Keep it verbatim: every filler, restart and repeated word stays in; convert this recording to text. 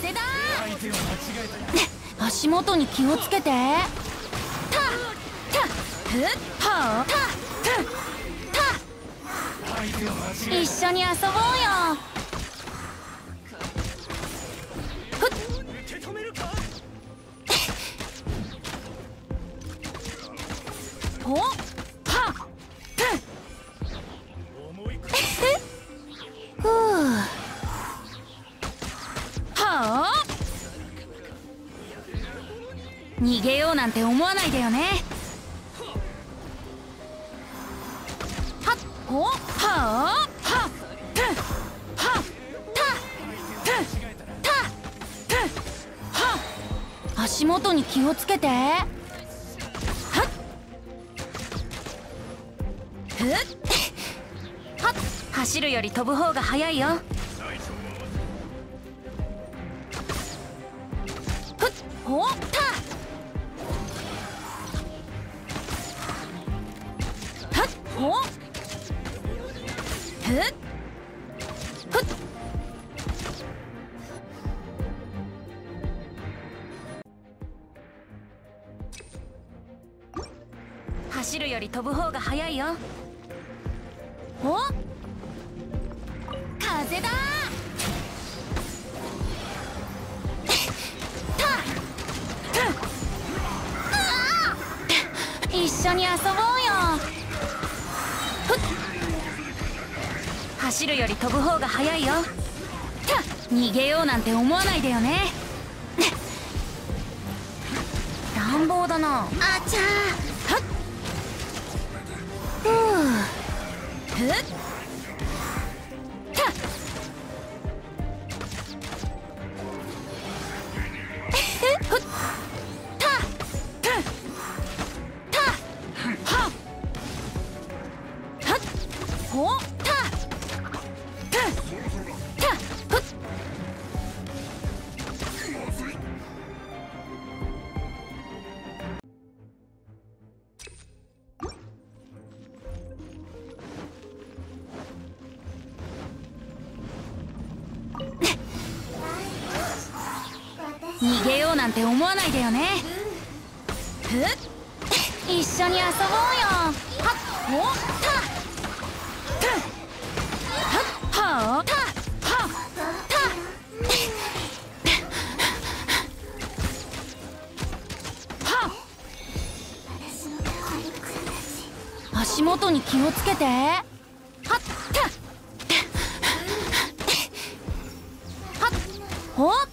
風だ足元に気をつけて。たたふっはたた一緒に遊ぼうよ。ふっほっはっふうはあ逃げようなんて思わないでよね。はっほはあはっふはったふたふは足元に気をつけて。はっふっはっ走るより飛ぶ方が早いよ。ふっほったほっふっふっ走るより飛ぶ方が早いよ。お風だ一緒に遊ぼうよ。走るより飛ぶ方が早いよ。逃げようなんて思わないでよね。乱暴だな。あちゃー。はっふうふったふったたははっほった逃げようなんて思わないでよね。ふっ一緒に遊ぼうよ。はっほったはっはあたはったはっ足元に気をつけて。はったはっほっ